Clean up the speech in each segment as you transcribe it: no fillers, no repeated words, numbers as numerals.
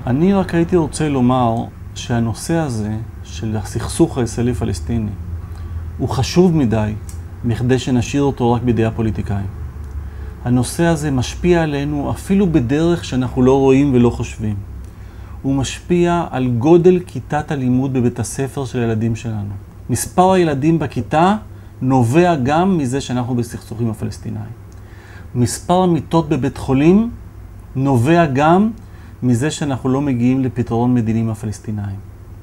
אני רק הייתי רוצה לומר שהנושא הזה של הסכסוך הישראלי-פלסטיני הוא חשוב מדי מכדי שנשאיר אותו רק בידי הפוליטיקאים. הנושא הזה משפיע עלינו אפילו בדרך שאנחנו לא רואים ולא חושבים. הוא משפיע על גודל כיתת הלימוד בבית הספר של הילדים שלנו. מספר הילדים בכיתה נובע גם מזה שאנחנו בסכסוכים הפלסטיניים. מספר המיטות בבית חולים נובע גם מזה שאנחנו לא מגיעים לפתרון מדיני עם הפלסטינאים.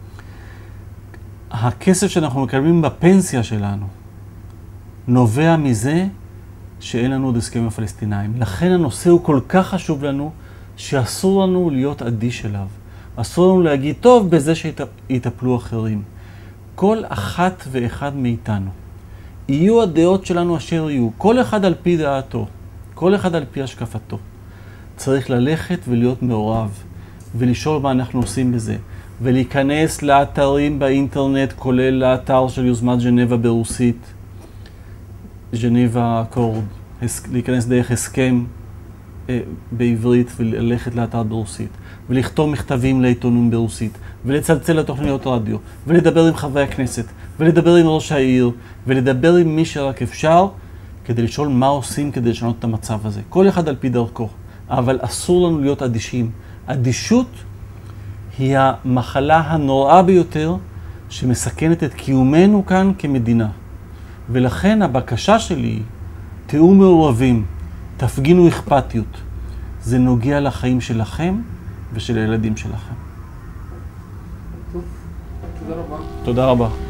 הכסף שאנחנו מקבלים בפנסיה שלנו נובע מזה שאין לנו עוד הסכם עם הפלסטינאים. לכן הנושא הוא כל כך חשוב לנו, שאסור לנו להיות אדיש אליו. אסור לנו להגיד, טוב, בזה שיטפלו אחרים. כל אחת ואחד מאיתנו, יהיו הדעות שלנו אשר יהיו, כל אחד על פי דעתו, כל אחד על פי השקפתו. צריך ללכת ולהיות מעורב, ולשאול מה אנחנו עושים בזה, ולהיכנס לאתרים באינטרנט, כולל לאתר של יוזמת ז'נבה ברוסית, ז'נבה אקורד, להיכנס דרך הסכם בעברית וללכת לאתר ברוסית, ולכתוב מכתבים לעיתונים ברוסית, ולצלצל לתוכניות רדיו, ולדבר עם חברי הכנסת, ולדבר עם ראש העיר, ולדבר עם מי שרק אפשר, כדי לשאול מה עושים כדי לשנות את המצב הזה. כל אחד על פי דרכו, אבל אסור לנו להיות אדישים. אדישות היא המחלה הנוראה ביותר שמסכנת את קיומנו כאן כמדינה. ולכן הבקשה שלי היא, תהיו מעורבים, תפגינו אכפתיות. זה נוגע לחיים שלכם ושל הילדים שלכם. טוב, תודה רבה. תודה רבה.